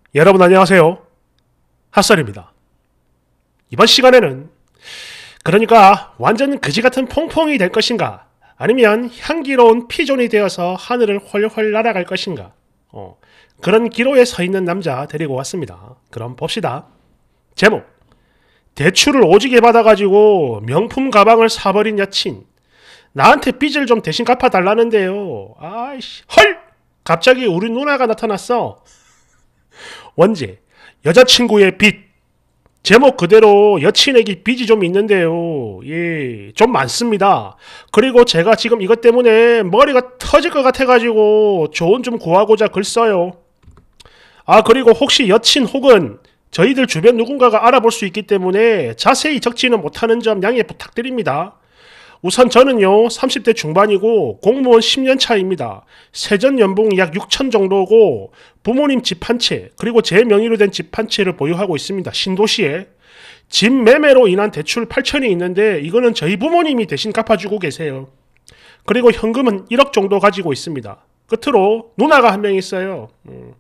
여러분 안녕하세요. 핫설입니다. 이번 시간에는 그러니까 완전 그지같은 퐁퐁이 될 것인가, 아니면 향기로운 피존이 되어서 하늘을 훨훨 날아갈 것인가, 그런 기로에 서 있는 남자 데리고 왔습니다. 그럼 봅시다. 제목: 대출을 오지게 받아가지고 명품 가방을 사버린 여친. 나한테 빚을 좀 대신 갚아달라는데요. 아이씨, 헐! 갑자기 우리 누나가 나타났어. 원제: 여자친구의 빚. 제목 그대로 여친에게 빚이 좀 있는데요. 예, 좀 많습니다. 그리고 제가 지금 이것 때문에 머리가 터질 것 같아가지고 조언 좀 구하고자 글 써요. 그리고 혹시 여친 혹은 저희들 주변 누군가가 알아볼 수 있기 때문에 자세히 적지는 못하는 점 양해 부탁드립니다. 우선 저는요 30대 중반이고 공무원 10년 차입니다. 세전 연봉이 약 6천 정도고 부모님 집 한 채 그리고 제 명의로 된 집 한 채를 보유하고 있습니다. 신도시에. 집 매매로 인한 대출 8천이 있는데 이거는 저희 부모님이 대신 갚아주고 계세요. 그리고 현금은 1억 정도 가지고 있습니다. 끝으로 누나가 한 명 있어요.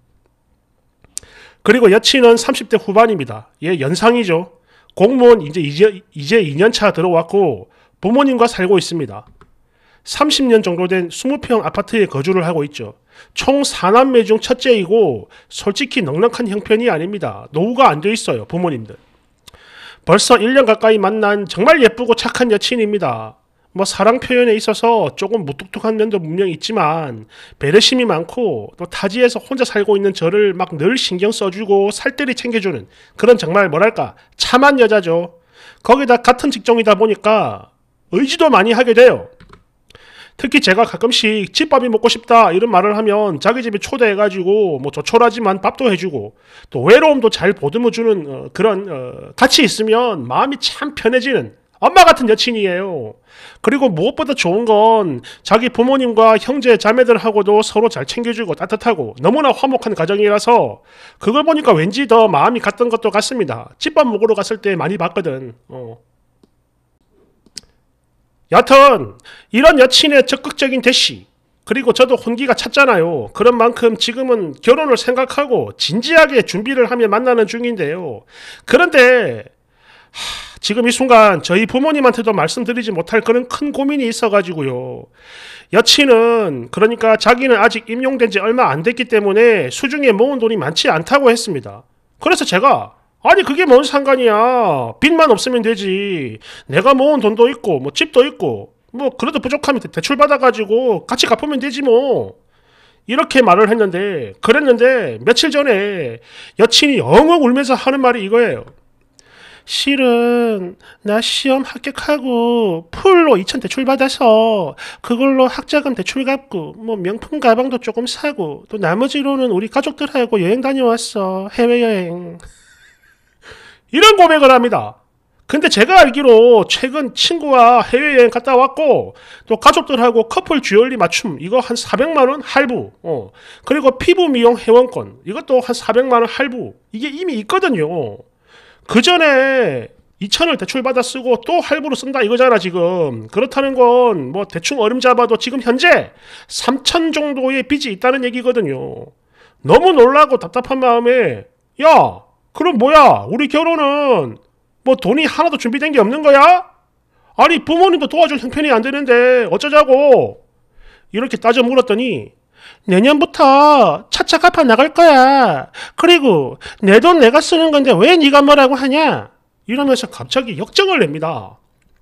그리고 여친은 30대 후반입니다. 얘 연상이죠. 공무원 이제 2년 차 들어왔고 부모님과 살고 있습니다. 30년 정도 된 20평 아파트에 거주를 하고 있죠. 총 4남매 중 첫째이고 솔직히 넉넉한 형편이 아닙니다. 노후가 안 돼 있어요, 부모님들. 벌써 1년 가까이 만난 정말 예쁘고 착한 여친입니다. 사랑 표현에 있어서 조금 무뚝뚝한 면도 분명히 있지만 배려심이 많고 또 타지에서 혼자 살고 있는 저를 막 늘 신경 써주고 살뜰히 챙겨주는 그런 정말 뭐랄까 참한 여자죠. 거기다 같은 직종이다 보니까 의지도 많이 하게 돼요. 특히 제가 가끔씩 집밥이 먹고 싶다 이런 말을 하면 자기 집에 초대해가지고 조촐하지만 밥도 해주고 또 외로움도 잘 보듬어주는 그런 같이 있으면 마음이 참 편해지는 엄마 같은 여친이에요. 그리고 무엇보다 좋은 건 자기 부모님과 형제 자매들하고도 서로 잘 챙겨주고 따뜻하고 너무나 화목한 가정이라서 그걸 보니까 왠지 더 마음이 갔던 것도 같습니다. 집밥 먹으러 갔을 때 많이 봤거든. 여튼 이런 여친의 적극적인 대시, 그리고 저도 혼기가 찼잖아요. 그런 만큼 지금은 결혼을 생각하고 진지하게 준비를 하며 만나는 중인데요. 그런데 지금 이 순간 저희 부모님한테도 말씀드리지 못할 그런 큰 고민이 있어가지고요. 여친은 그러니까 자기는 아직 임용된 지 얼마 안 됐기 때문에 수중에 모은 돈이 많지 않다고 했습니다. 그래서 제가 아니 그게 뭔 상관이야. 빚만 없으면 되지. 내가 모은 돈도 있고 집도 있고 그래도 부족하면 대출 받아가지고 같이 갚으면 되지 뭐. 이렇게 말을 그랬는데 며칠 전에 여친이 엉엉 울면서 하는 말이 이거예요. 실은 나 시험 합격하고 풀로 2천 대출 받아서 그걸로 학자금 대출 갚고 명품 가방도 조금 사고 또 나머지로는 우리 가족들하고 여행 다녀왔어. 해외여행. 이런 고백을 합니다. 근데 제가 알기로 최근 친구가 해외여행 갔다 왔고 또 가족들하고 커플 주얼리 맞춤 이거 한 400만원 할부, 그리고 피부 미용 회원권 이것도 한 400만원 할부 이게 이미 있거든요. 그 전에 2천을 대출 받아 쓰고 또 할부로 쓴다 이거잖아 지금. 그렇다는 건 대충 어림 잡아도 지금 현재 3천 정도의 빚이 있다는 얘기거든요. 너무 놀라고 답답한 마음에 야 그럼 뭐야 우리 결혼은 돈이 하나도 준비된 게 없는 거야? 아니 부모님도 도와줄 형편이 안 되는데 어쩌자고 이렇게 따져 물었더니 내년부터 차차 갚아 나갈 거야. 그리고 내 돈 내가 쓰는 건데 왜 네가 뭐라고 하냐? 이러면서 갑자기 역정을 냅니다.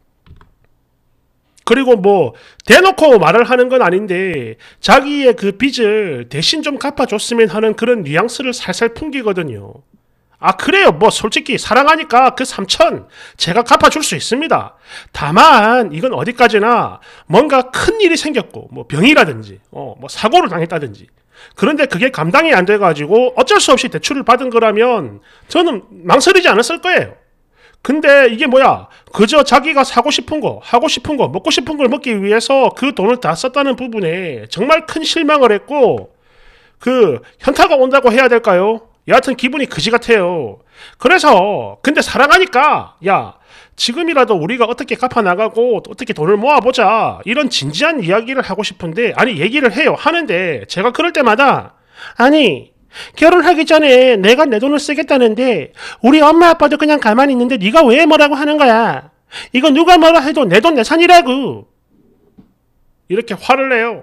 그리고 대놓고 말을 하는 건 아닌데 자기의 그 빚을 대신 좀 갚아줬으면 하는 그런 뉘앙스를 살살 풍기거든요. 그래요. 솔직히 사랑하니까 그 3천 제가 갚아줄 수 있습니다. 다만 이건 어디까지나 뭔가 큰 일이 생겼고 병이라든지 사고를 당했다든지 그런데 그게 감당이 안 돼가지고 어쩔 수 없이 대출을 받은 거라면 저는 망설이지 않았을 거예요. 근데 이게 그저 자기가 사고 싶은 거 하고 싶은 거 먹고 싶은 걸 먹기 위해서 그 돈을 다 썼다는 부분에 정말 큰 실망을 했고 현타가 온다고 해야 될까요? 여하튼 기분이 그지 같아요. 그래서 근데 사랑하니까 지금이라도 우리가 어떻게 갚아나가고 어떻게 돈을 모아보자 이런 진지한 이야기를 하고 싶은데 얘기를 해요. 하는데 제가 그럴 때마다 아니 결혼하기 전에 내가 내 돈을 쓰겠다는데 우리 엄마 아빠도 그냥 가만히 있는데 네가 왜 뭐라고 하는 거야? 이거 누가 뭐라 해도 내 돈 내산이라고. 이렇게 화를 내요.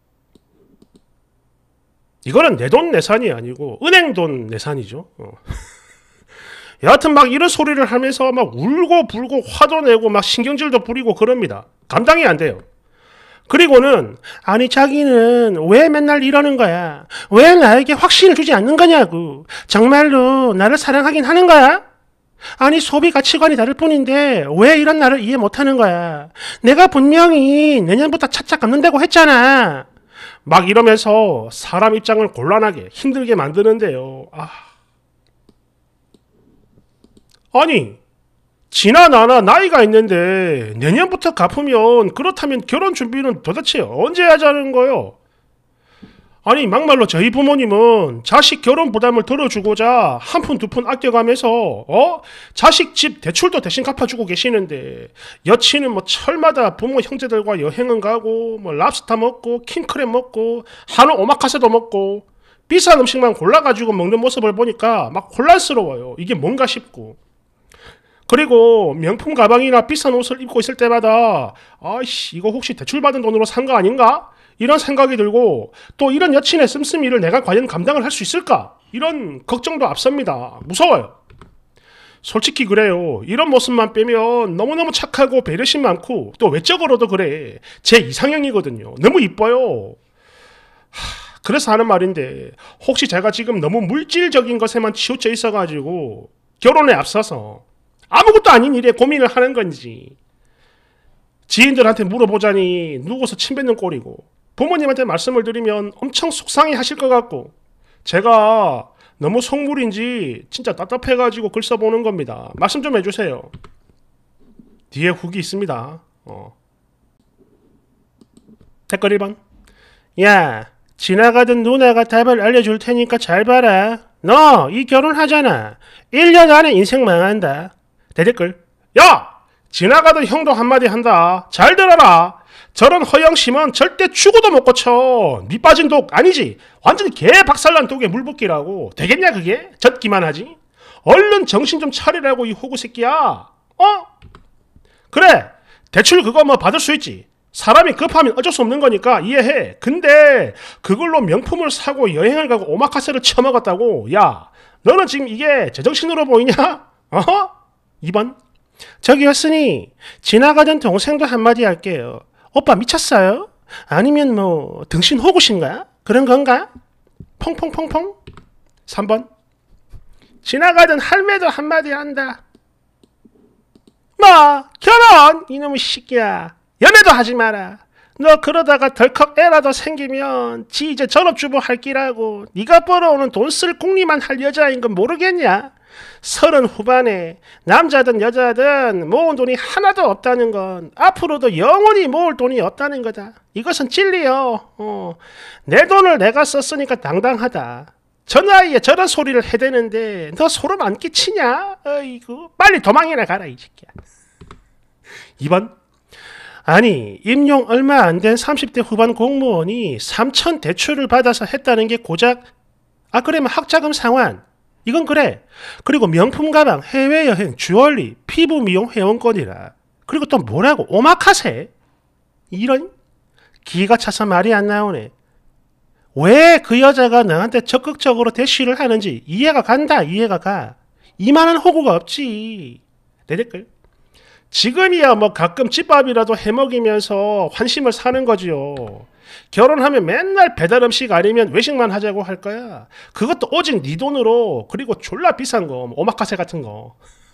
이거는 내 돈 내산이 아니고 은행 돈 내산이죠. 여하튼 막 이런 소리를 하면서 막 울고 불고 화도 내고 막 신경질도 부리고 그럽니다. 감당이 안 돼요. 그리고는 아니 자기는 왜 맨날 이러는 거야? 왜 나에게 확신을 주지 않는 거냐고. 정말로 나를 사랑하긴 하는 거야? 아니 소비 가치관이 다를 뿐인데 왜 이런 나를 이해 못하는 거야? 내가 분명히 내년부터 차차 갚는다고 했잖아. 막 이러면서 사람 입장을 곤란하게 힘들게 만드는데요. 아니 지나 나나 나이가 있는데 내년부터 갚으면 그렇다면 결혼 준비는 도대체 언제 하자는 거요? 아니 막말로 저희 부모님은 자식 결혼 부담을 덜어주고자 한 푼 두 푼 아껴가면서 자식 집 대출도 대신 갚아주고 계시는데 여친은 뭐 철마다 부모 형제들과 여행은 가고 뭐 랍스타 먹고 킹크랩 먹고 한우 오마카세도 먹고 비싼 음식만 골라가지고 먹는 모습을 보니까 막 혼란스러워요. 이게 뭔가 싶고. 그리고 명품 가방이나 비싼 옷을 입고 있을 때마다 아이씨 이거 혹시 대출받은 돈으로 산 거 아닌가? 이런 생각이 들고 또 이런 여친의 씀씀이를 내가 과연 감당을 할 수 있을까? 이런 걱정도 앞섭니다. 무서워요. 솔직히 그래요. 이런 모습만 빼면 너무너무 착하고 배려심 많고 또 외적으로도 그래. 제 이상형이거든요. 너무 이뻐요. 그래서 하는 말인데 혹시 제가 지금 너무 물질적인 것에만 치우쳐 있어가지고 결혼에 앞서서 아무것도 아닌 일에 고민을 하는 건지 지인들한테 물어보자니 누워서 침 뱉는 꼴이고 부모님한테 말씀을 드리면 엄청 속상해 하실 것 같고 제가 너무 속물인지 진짜 답답해가지고 글 써보는 겁니다. 말씀 좀 해주세요. 뒤에 후기 있습니다. 댓글 1번 야 지나가던 누나가 답을 알려줄 테니까 잘 봐라. 너 이 결혼하잖아. 1년 안에 인생 망한다. 대댓글 야! 지나가던 형도 한마디 한다. 잘 들어라. 저런 허영심은 절대 죽어도 못 고쳐. 니 빠진 독 아니지. 완전히 개 박살난 독에 물붓기라고. 되겠냐 그게? 젖기만 하지. 얼른 정신 좀 차리라고 이 호구 새끼야. 그래 대출 그거 뭐 받을 수 있지. 사람이 급하면 어쩔 수 없는 거니까 이해해. 근데 그걸로 명품을 사고 여행을 가고 오마카세를 처먹었다고. 야 너는 지금 이게 제정신으로 보이냐? 2번 저기요 스니 지나가던 동생도 한마디 할게요. 오빠 미쳤어요? 아니면 뭐 등신 호구신가? 그런 건가? 퐁퐁퐁퐁. 3번 지나가던 할매도 한마디 한다. 뭐 결혼 이놈의 새끼야. 연애도 하지 마라. 너 그러다가 덜컥 애라도 생기면 지 이제 전업주부 할 끼라고. 네가 벌어오는 돈 쓸 궁리만 할 여자인 건 모르겠냐? 30 후반에 남자든 여자든 모은 돈이 하나도 없다는 건 앞으로도 영원히 모을 돈이 없다는 거다. 이것은 진리요. 내 돈을 내가 썼으니까 당당하다. 저 나이에 저런 소리를 해대는데 너 소름 안 끼치냐? 어이구 빨리 도망이나 가라 이 새끼야. 2번 아니 임용 얼마 안 된 30대 후반 공무원이 3천 대출을 받아서 했다는 게 고작 그러면 학자금 상환 이건 그래. 그리고 명품 가방, 해외여행, 주얼리, 피부 미용 회원권이라. 그리고 또 뭐라고 오마카세. 이런 기가 차서 말이 안 나오네. 왜 그 여자가 나한테 적극적으로 대시를 하는지 이해가 간다. 이해가 가. 이만한 호구가 없지. 내 댓글 지금이야 뭐 가끔 집밥이라도 해먹이면서 환심을 사는 거지요. 결혼하면 맨날 배달 음식 아니면 외식만 하자고 할 거야. 그것도 오직 네 돈으로. 그리고 졸라 비싼 거 오마카세 같은 거.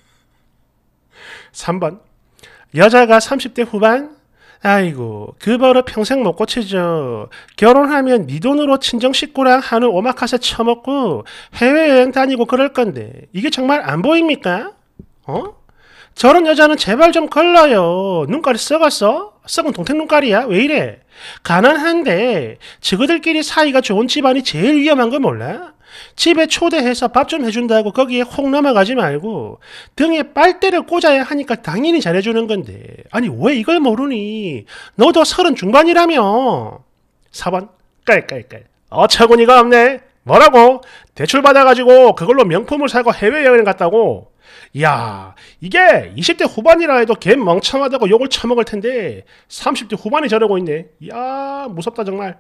3번 여자가 30대 후반? 아이고 그 버릇 평생 못 고치죠. 결혼하면 네 돈으로 친정 식구랑 한우 오마카세 처먹고 해외여행 다니고 그럴 건데 이게 정말 안 보입니까? 저런 여자는 제발 좀 걸러요. 눈깔이 썩었어? 썩은 동태 눈깔이야? 왜 이래? 가난한데 지그들끼리 사이가 좋은 집안이 제일 위험한 거 몰라? 집에 초대해서 밥 좀 해준다고 거기에 혹 넘어가지 말고 등에 빨대를 꽂아야 하니까 당연히 잘해주는 건데 아니 왜 이걸 모르니? 너도 30 중반이라며. 4번 깔깔깔 어처구니가 없네. 뭐라고? 대출 받아가지고 그걸로 명품을 사고 해외여행 갔다고? 야, 이게 20대 후반이라 해도 걔 멍청하다고 욕을 처먹을 텐데 30대 후반이 저러고 있네. 야, 무섭다 정말.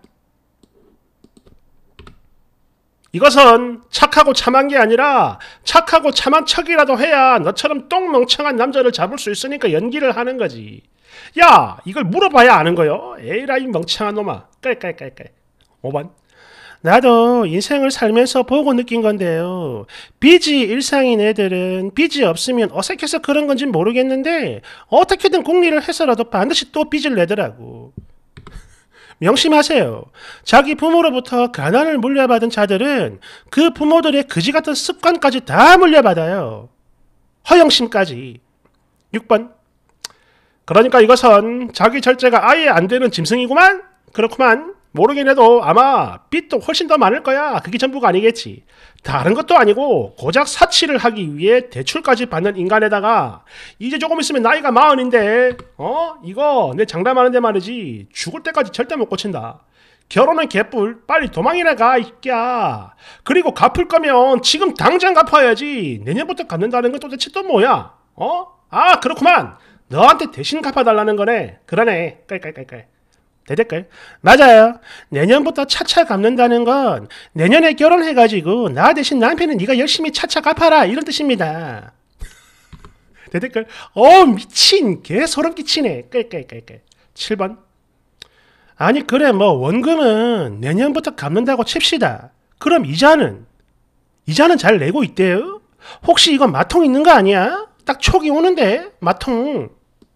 이것은 착하고 참한 게 아니라 착하고 참한 척이라도 해야 너처럼 똥멍청한 남자를 잡을 수 있으니까 연기를 하는 거지. 야, 이걸 물어봐야 아는 거요. 에이라이 멍청한 놈아. 깔깔깔깔. 5번. 나도 인생을 살면서 보고 느낀 건데요. 빚이 일상인 애들은 빚이 없으면 어색해서 그런 건지 모르겠는데 어떻게든 궁리를 해서라도 반드시 또 빚을 내더라고. 명심하세요. 자기 부모로부터 가난을 물려받은 자들은 그 부모들의 그지 같은 습관까지 다 물려받아요. 허영심까지. 6번. 그러니까 이것은 자기 절제가 아예 안 되는 짐승이구만? 그렇구만. 모르긴 해도 아마 빚도 훨씬 더 많을 거야. 그게 전부가 아니겠지. 다른 것도 아니고 고작 사치를 하기 위해 대출까지 받는 인간에다가 이제 조금 있으면 나이가 40인데 이거 내 장담하는데 말이지 죽을 때까지 절대 못 고친다. 결혼은 개뿔. 빨리 도망이나 가 이끼야. 그리고 갚을 거면 지금 당장 갚아야지. 내년부터 갚는다는 건 도대체 또 뭐야? 아 그렇구만. 너한테 대신 갚아달라는 거네. 그러네. 깔깔깔깔. 대댓글. 맞아요. 내년부터 차차 갚는다는 건 내년에 결혼해가지고 나 대신 남편은 네가 열심히 차차 갚아라 이런 뜻입니다. 대댓글. 미친 개 소름 끼치네. 깔깔깔깔. 7번. 아니 그래 뭐 원금은 내년부터 갚는다고 칩시다. 그럼 이자는 잘 내고 있대요? 혹시 이거 마통 있는 거 아니야? 딱 촉이 오는데 마통.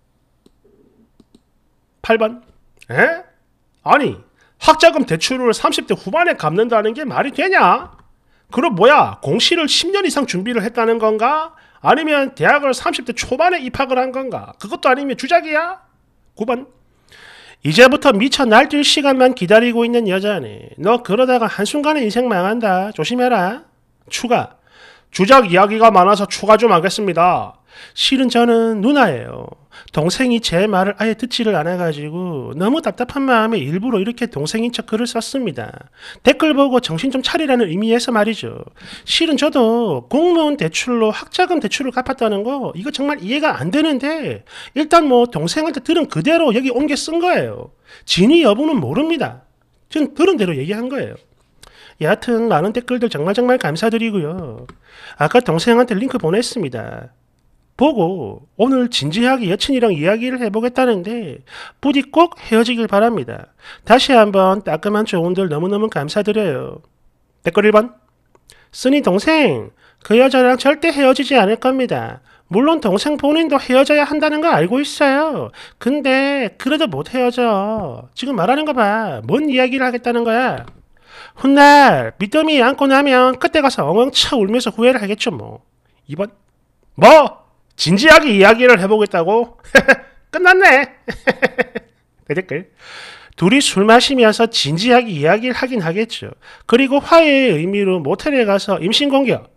8번. 에? 아니 학자금 대출을 30대 후반에 갚는다는 게 말이 되냐? 그럼 뭐야 공시를 10년 이상 준비를 했다는 건가? 아니면 대학을 30대 초반에 입학을 한 건가? 그것도 아니면 주작이야? 9번. 이제부터 미쳐 날뛸 시간만 기다리고 있는 여자네. 너 그러다가 한순간에 인생 망한다. 조심해라. 추가. 주작 이야기가 많아서 추가 좀 하겠습니다. 실은 저는 누나예요. 동생이 제 말을 아예 듣지를 않아가지고 너무 답답한 마음에 일부러 이렇게 동생인 척 글을 썼습니다. 댓글 보고 정신 좀 차리라는 의미에서 말이죠. 실은 저도 공무원 대출로 학자금 대출을 갚았다는 거 이거 정말 이해가 안 되는데 일단 뭐 동생한테 들은 그대로 여기 옮겨 쓴 거예요. 진위 여부는 모릅니다. 전 들은 대로 얘기한 거예요. 여하튼 많은 댓글들 정말 감사드리고요. 아까 동생한테 링크 보냈습니다. 보고 오늘 진지하게 여친이랑 이야기를 해보겠다는데 부디 꼭 헤어지길 바랍니다. 다시 한번 따끔한 조언들 너무너무 감사드려요. 댓글 1번. 쓰니 동생, 그 여자랑 절대 헤어지지 않을 겁니다. 물론 동생 본인도 헤어져야 한다는 거 알고 있어요. 근데 그래도 못 헤어져. 지금 말하는 거 봐. 뭔 이야기를 하겠다는 거야. 훗날 밑더미 안고 나면 그때 가서 엉엉 차 울면서 후회를 하겠죠 뭐. 2번. 뭐? 진지하게 이야기를 해보겠다고? 끝났네. 댓글. 둘이 술 마시면서 진지하게 이야기를 하긴 하겠죠. 그리고 화해의 의미로 모텔에 가서 임신공격.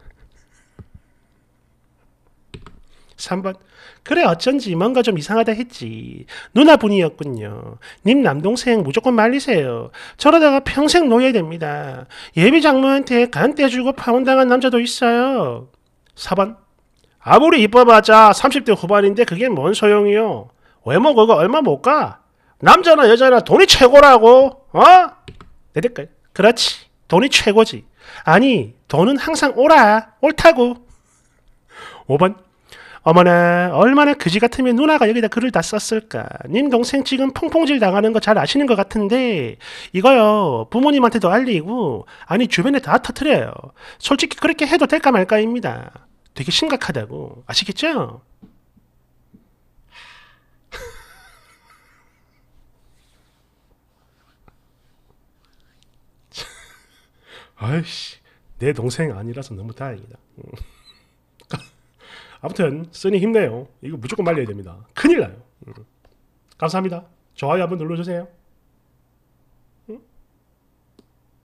3번. 그래 어쩐지 뭔가 좀 이상하다 했지. 누나분이었군요. 님 남동생 무조건 말리세요. 저러다가 평생 노예됩니다. 예비 장모한테 간 떼주고 파혼당한 남자도 있어요. 4번. 아무리 이뻐봤자 30대 후반인데 그게 뭔 소용이요. 외모 그거 얼마 못 가. 남자나 여자나 돈이 최고라고. 내 댓글. 그렇지. 돈이 최고지. 아니 돈은 항상 옳다고. 5번. 어머나 얼마나 그지 같으면 누나가 여기다 글을 다 썼을까. 님 동생 지금 퐁퐁질 당하는 거 잘 아시는 것 같은데 이거요 부모님한테도 알리고 아니 주변에 다 터뜨려요. 솔직히 그렇게 해도 될까 말까입니다. 되게 심각하다고. 아시겠죠? 아이씨, 내 동생 아니라서 너무 다행이다. 아무튼 쓰니 힘내요. 이거 무조건 말려야 됩니다. 큰일 나요. 감사합니다. 좋아요 한번 눌러주세요.